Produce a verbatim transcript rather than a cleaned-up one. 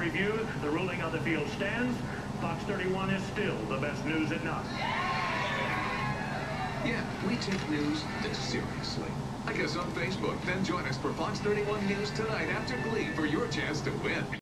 review, the ruling on the field stands. Fox thirty-one is still the best news at night. Yeah, we take news this seriously. Like us on Facebook, then join us for Fox thirty-one News tonight after Glee for your chance to win.